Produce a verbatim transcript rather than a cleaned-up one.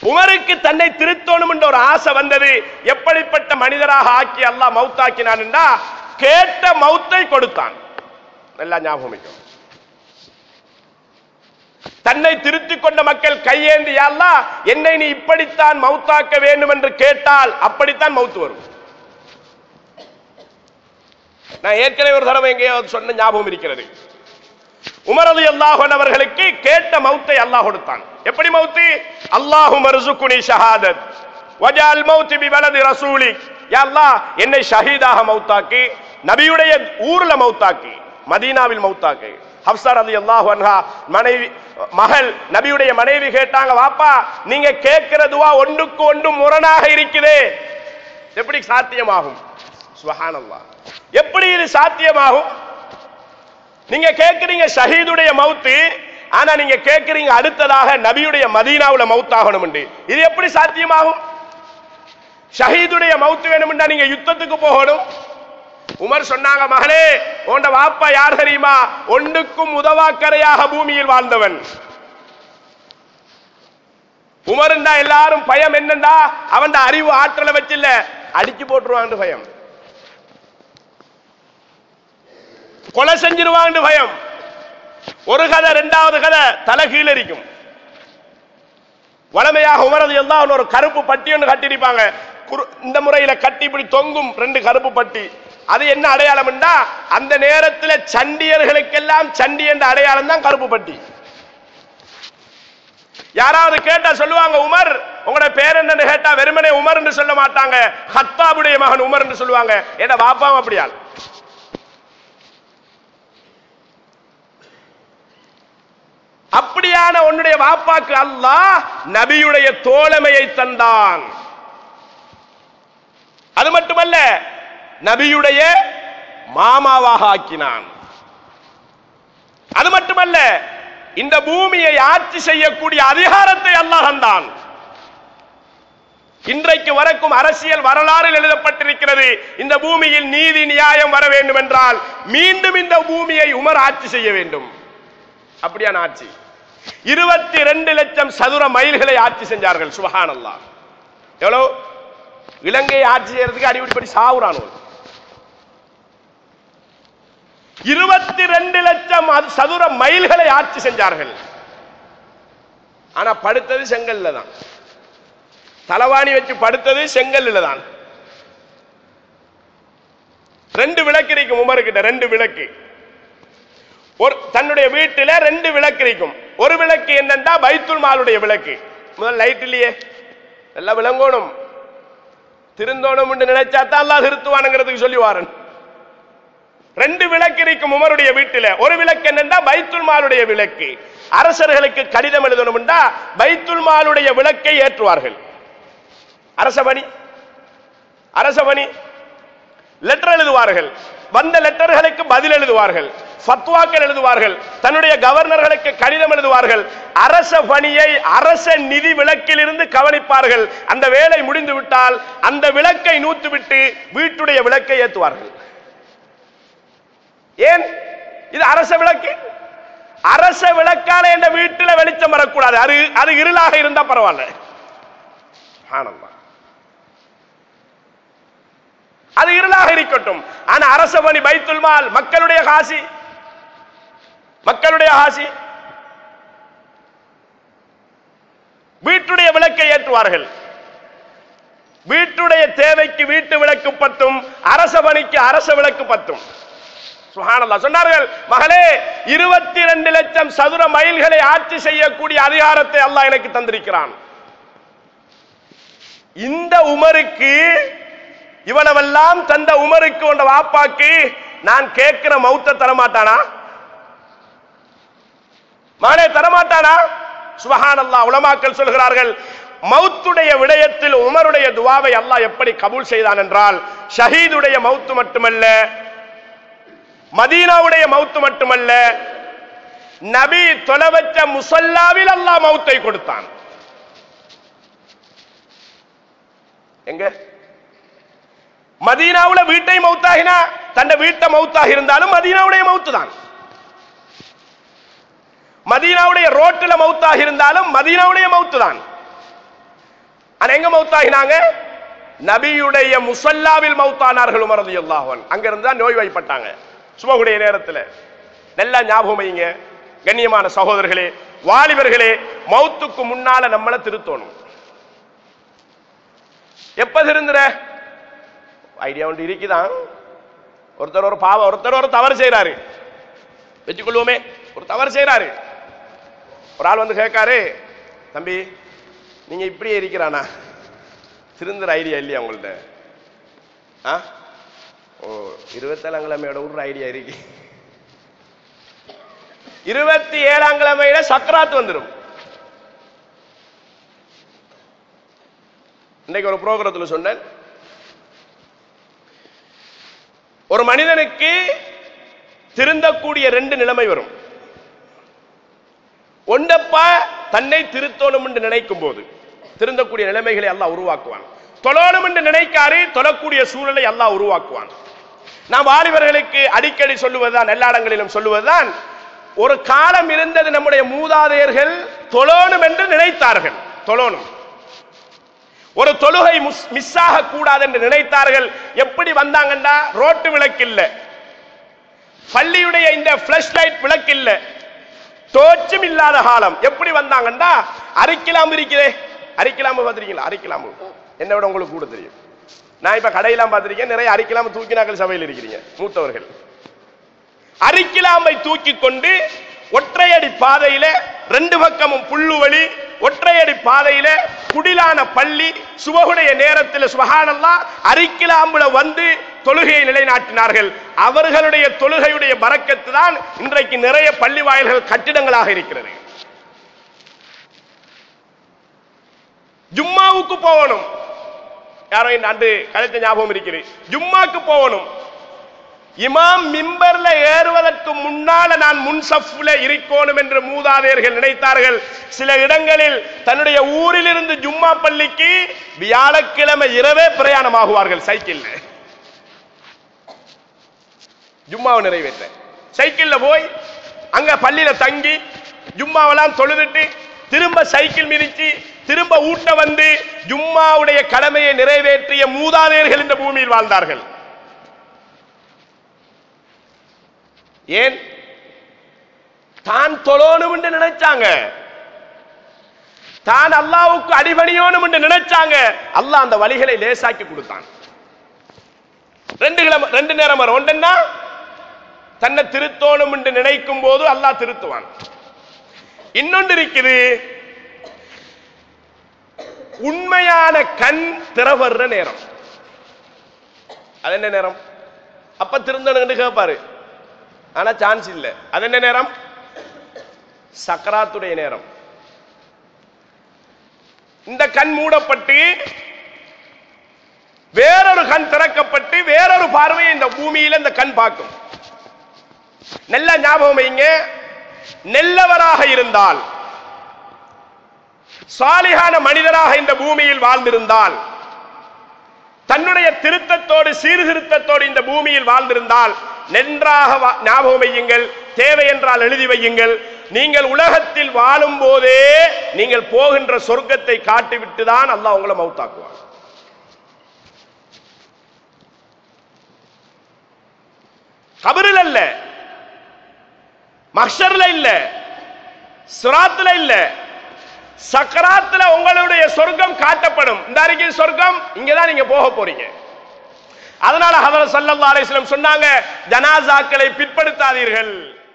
உமருக்கு தன்னை திருத்தோணும் என்ற ஒரு ஆசை வந்தது. எப்படிப்பட்ட மனிதராக ஆக்கி அல்லாஹ் மௌத்தாக்கினான் என்றா கேட்ட மௌத்தை கொடுத்தான். நல்லா ஞாபகம் வைக்கும். தன்னை திருத்திக் கொண்ட மக்கள் கையேந்தி யா அல்லாஹ் என்னை நீ இப்படித்தான் மௌத்தாக்க வேண்டும் என்று கேட்டால் அப்படித்தான் மௌத்து வரும். நான் ஏற்கனவே ஒரு தடவை எங்கேயோ சொன்ன ஞாபகம் இருக்கிறது. உமர் ரலியல்லாஹு அன்ஹு அவர்களுக்கு கேட்ட மௌத்தை அல்லாஹ் கொடுத்தான். எப்படி மௌத்து? அல்லாஹும்ம ர்ஸுக்னி ஷஹாதத் வஜஅல் மௌத்தி பிபலதி ரசூலிக். யா அல்லாஹ் என்னை ஷஹீதாக மௌத்தாக்கி, நபியுடைய ஊர்ல மௌத்தாக்கி, மதீனாவில் மௌத்தாக்கி. ஹப்ஸா ரலியல்லாஹு அன்ஹா மனைவி மகள் நபியுடைய மனைவி கேட்டாங்க, வாப்பா நீங்க கேட்கிற துஆ ஒன்றுக்கு ஒன்று முரணாக இருக்குதே, எப்படி சாத்தியமாகும்? சுப்ஹானல்லாஹ், எப்படி இது சாத்தியமாகும்? நீங்க கேட்கிறீங்க ஷஹீதுடைய மௌத்து, ஆனா நீங்க கேட்கிறீங்க அடுத்ததாக நபியுடைய மதீனாவுல மௌத்தாகணும் என்று. இது எப்படி சாத்தியமாகும்? ஷஹீதுடைய மௌத்து வேணும்னா நீங்க யுத்தத்துக்கு போகணும். உமர் சொன்னாங்க, மகளே உண்ட வாப்பா யார் தெரியுமா? ஒன்றுக்கும் உதவாக்கரையாக பூமியில் வாழ்ந்தவன். உமர்ண்டா எல்லாரும் பயம் என்னண்டா அவன் அறிவு ஆற்றலை வச்சில்ல, அடிச்சு போட்டுருவான் பயம், கொலை செஞ்சிருவான் பயம். ஒரு கதை, இரண்டாவது கதை தலைகீழ இருக்கும். வளமையாக உமரது எல்லாம் ஒரு கருப்பு பட்டி ஒன்று கட்டிருப்பாங்க. இந்த முறையில கட்டி இப்படி தொங்கும் ரெண்டு கருப்பு பட்டி. அது என்ன அடையாளம் என்றா அந்த நேரத்தில் சண்டியர்களுக்கெல்லாம் சண்டி என்ற அடையாளம் தான் கருப்பு பட்டி. யாராவது கேட்டா சொல்லுவாங்க, உமர் உங்களோட பேர் என்னன்னு கேட்டா வெறுமனே உமர் என்று சொல்ல மாட்டாங்க, ஹத்தாபுடைய மகன் உமர் என்று சொல்லுவாங்க. ஏன்னா பாப்பாவும் அப்படியால். அப்படியான உன்னுடைய வாப்பாக்கு அல்லாஹ் நபியுடைய தோழமையை தந்தான். அது மட்டுமல்ல, நபியுடைய மாமாவாக ஆக்கினான். அது மட்டுமல்ல, இந்த பூமியை ஆட்சி செய்யக்கூடிய அதிகாரத்தை அல்லாஹ் தந்தான். இன்றைக்கு வரைக்கும் அரசியல் வரலாறில் எழுதப்பட்டிருக்கிறது, இந்த பூமியில் நீதி நியாயம் வர வேண்டும் என்றால் மீண்டும் இந்த பூமியை உமர் ஆட்சி செய்ய வேண்டும். அப்படியான ஆட்சி. இருபத்தி ரெண்டு லட்சம் சதுர மைல்களை ஆட்சி செஞ்சார்கள். சுப்ஹானல்லாஹ். எவ்வளவு? இலங்கையை ஆட்சி செய்யறதுக்கு அடிப்படி சாவுறானோ. இருபத்தி ரெண்டு லட்சம் சதுர மைல்களை ஆட்சி செஞ்சார்கள். ஆனா படுத்தது செங்கல்ல தான். தலவாணி வச்சு படுத்தது செங்கல்ல தான். ரெண்டு விளக்கு இருக்கும் உமர்கிட்ட, ரெண்டு விளக்கு. ஒரு தன்னுடைய வீட்டில ரெண்டு விளக்கு இருக்கும். ஒரு விளக்கு என்னன்னா பைத்துல் மாலுடைய விளக்கு. முதல் லைட் இல்லையே, எல்லாம் விளங்கணும், திருந்தோணும் என்று நினைச்சா தான் அல்லாஹ் திருத்துவானுங்கிறதுக்கு சொல்லி வாரன். ரெண்டு விளக்கு இருக்கும் உமருடைய வீட்டில. ஒரு விளக்கு என்னன்னா பைத்துல் மாலுடைய விளக்கு. அரசர்களுக்கு கடிதம் எழுதணும்னா பைத்துல் மாலுடைய விளக்கை ஏற்றுவார்கள். அரசபணி அரசபணி லெட்டர் எழுதுவார்கள். வந்த லெட்டர்களுக்கு பதில் எழுதுவார்கள், ஃபத்வாக்கள் எழுதுவார்கள், தன்னுடைய கவர்னர்களுக்கு கடிதம் எழுதுவார்கள். அரச பணியை அரச நிதி விளக்கில் இருந்து கவனிப்பார்கள். அந்த வேலை முடிந்து விட்டால் அந்த விளக்கை நூத்து விட்டு வீட்டுடைய விளக்கை ஏற்றுவார்கள். ஏன்? இது அரச விளக்கு. அரச விளக்கால என்ற வீட்டில் வெளிச்சம் வரக்கூடாது. அது அது இருளாக இருந்தா பரவாயில்ல. ஆனந்தம், அது இருளாக இருக்கட்டும். ஆனா அரச பணி பைத்துல் மால், மக்களுடைய காசி, மக்களுடைய காசி. வீட்டுடைய விளக்கை ஏற்றுவார்கள். வீட்டுடைய தேவைக்கு வீட்டு விளக்கு பத்தும், அரச பணிக்கு அரச விளக்கு பத்தும். சுப்ஹானல்லாஹ். சொன்னார்கள், மகளே இருபத்தி ரெண்டு லட்சம் சதுர மைல்களை ஆட்சி செய்யக்கூடிய அதிகாரத்தை அல்லாஹ் எனக்கு தந்திருக்கிறான். இந்த உமருக்கு, இவனவெல்லாம் தந்த உமருக்கு உண்ட வாப்பாக்கு நான் கேட்கிற மௌத்த தரமாட்டானா? மகனே தரமாட்டானா? சுப்ஹானல்லாஹ். உலமாக்கள் சொல்கிறார்கள், மௌத்துடைய விடயத்தில் உமருடைய துவாவை அல்லாஹ் எப்படி கபூல் செய்தான் என்றால், ஷஹீதுடைய மௌத்து மட்டுமல்ல, மதீனாவுடைய மௌத்து மட்டுமல்ல, நபி தொலைவச்ச முசல்லாவில் அல்லாஹ் மௌத்தை கொடுத்தான். எங்க? மதீனாவுல வீட்டை மௌத்தாகினா, தன்னை வீட்டை மௌத்தாக இருந்தாலும் மதீனாவுடைய மௌத்து தான். மதீனாவுடைய ரோட்டில் மௌத்தாக இருந்தாலும் மதீனாவுடைய மௌத்து தான். ஆனா எங்க மௌத்தாகினாங்க? நபியுடைய முஸல்லாவில் மௌத்தானார்கள் உமர் ரலியல்லாஹு அன்ஹு. அங்க இருந்து தான் நோய்வாய்ப்பட்டாங்க சுபஹுடைய நேரத்தில். நல்லா ஞாபகம் வைங்க கண்ணியமான சகோதரர்களே, வாலிபர்களே, மௌத்துக்கு முன்னால நம்மளை திருத்தணும். எப்ப திருந்துற ஐடியா ஒன்று இருக்குதான். ஒருத்தர் ஒரு பாவம், ஒருத்தர் ஒரு தவறு செய்யறாரு வச்சுக்கொள்வோமே, ஒரு தவறு செய்யறாரு. ஒரு ஆள் வந்து கேட்காரு, தம்பி நீங்க இப்படியே இருக்கிறானா, திருந்துற ஐடியா இல்லையா உங்கள்ட்ட? ஓ இருபத்தேழாம் கிழமையோட ஒரு ஐடியா இருக்கு. இருபத்தி ஏழாம் கிழமையில சக்கராத் வந்துடும். இன்னைக்கு ஒரு புரோகிராமத்தில் சொன்னேன், ஒரு மனிதனுக்கு திருந்தக்கூடிய ரெண்டு நிலைமை வரும். ஒன்றப்பா தன்னை திருத்தோணும் என்று நினைக்கும் போது திருந்தக்கூடிய நிலைமைகளை அல்லாஹ் உருவாக்குவான். தொழணும் என்று நினைக்காரு, தொழக்கூடிய சூழலை அல்லாஹ் உருவாக்குவான். நாம் வாலிபர்களுக்கு அடிக்கடி சொல்லுவதுதான், எல்லா இடங்களிலும் சொல்லுவதுதான், ஒரு காலம் இருந்தது நம்முடைய மூதாதையர்கள் தொழணும் என்று நினைத்தார்கள். தொழணும், ஒரு தொழுகை மிஸ் ஆக கூடாது என்று நினைத்தார்கள். எப்படி வந்தாங்கண்டா, ரோட்டு விளக்கு இல்ல, பள்ளியுடைய இந்த பிளஷ் லைட் விளக்கு இல்ல, தோச்சும் இல்லாத காலம். எப்படி வந்தாங்கண்டா, அரிக்கலாம்பு இருக்கிறே, அரிக்கலாம்பு பார்த்திருக்கீங்களா? அரிக்கலாம்பு என்ன விட உங்களுக்கு கூட தெரியும். நான் இப்ப கடையெல்லாம் பார்த்திருக்கேன், நிறைய அரிக்கலாம்பு தூக்கினாக்கள் சபையில் இருக்கிறீங்க மூத்தவர்கள். அரிக்கலாம்பை தூக்கி கொண்டு ஒற்றையடி பாதையில ரெண்டு பக்கமும் புல்லுவலி, ஒற்றையடி பாதையில குடிலான பள்ளி, சுபஹுடைய நேரத்தில் சுபஹானல்லாஹ் அரிக்கலாம்புல வந்து தொழுகையை நிலைநாட்டினார்கள். அவர்களுடைய தொழுகையுடைய பரக்கத்து தான் இன்றைக்கு நிறைய பள்ளி வாயில்கள் கட்டிடங்களாக இருக்கிறது. ஜும்மாவுக்கு போகணும், யாரோ இந்த ஆண்டு கழித்த ஞாபகம் இருக்கிறது, ஜும்மாக்கு போகணும். இமாம் மிம்பர்ல ஏறுவதற்கு முன்னால நான் முன் சஃப்ல இருக்கணும் என்று மூதாதையர்கள் நினைத்தார்கள். சில இடங்களில் தன்னுடைய ஊரில் இருந்து ஜும்மா பள்ளிக்கு வியாழக்கிழமை இரவே பிரயாணமாகுவார்கள் சைக்கிள். ஜும்மாவை நிறைவேற்ற சைக்கிள்ல போய் அங்க பள்ளியில தங்கி ஜும்மாவெல்லாம் தொழுதுட்டு திரும்ப சைக்கிள் மிதிச்சு திரும்ப ஊட்ட வந்து ஜும்மாவுடைய கடமையை நிறைவேற்றிய மூதாதையர்கள் இந்த பூமியில் வாழ்ந்தார்கள். ஏன்? தான் தொழணும் என்று நினைச்சாங்க, தான் அல்லாஹ்வுக்கு அடிபணியோனும் என்று நினைச்சாங்க. அல்லாஹ் அந்த வழிகளை லேசாக்கி கொடுத்தான். ரெண்டு கிழமை ரெண்டு நேரம் வரும். ஒன்றுன்னா தன்னை திருத்தோணும் என்று நினைக்கும் போது அல்லாஹ் திருத்துவான். இன்னொன்று இருக்குது, உண்மையான கண் திறவர்ற நேரம். அது என்ன நேரம்? அப்ப திருந்தணும் கேட்பாரு, ஆனா சான்ஸ் இல்ல. அது என்ன நேரம்? சக்கராத்துடைய நேரம். இந்த கண் மூடப்பட்டு வேறொரு கண் திறக்கப்பட்டு வேறொரு பார்வையை இந்த பூமியில இந்த கண் பார்க்கும். நல்ல ஞாபகம் வைங்க, நல்லவராக இருந்தால், சாலிகான மனிதராக இந்த பூமியில் வாழ்ந்திருந்தால், தன்னுடைய திருத்தத்தோடு சீர்திருத்தத்தோடு இந்த பூமியில் வாழ்ந்திருந்தால் நன்றாக ஞாபகம் வையுங்கள், தேவை என்றால் எழுதி வையுங்கள். நீங்கள் உலகத்தில் வாழும் போதே நீங்கள் போகின்ற சொர்க்கத்தை காட்டிவிட்டுதான் அல்லாஹ் உங்களை மௌத்தாக்குவார். கபரில் அல்ல, மஹ்ஷர்ல இல்ல, சிராத்துல இல்ல, சக்கராத்துல உங்களுடைய சொர்க்கம் காட்டப்படும். இந்த அறிக்கை சொர்க்கம் இங்கதான் நீங்க போக போறீங்க. அதனால ஹதரத் ஸல்லல்லாஹு அலைஹி வஸல்லம் சொன்னாங்க, ஜனாசாக்களை பிற்படுத்தாதீர்கள்.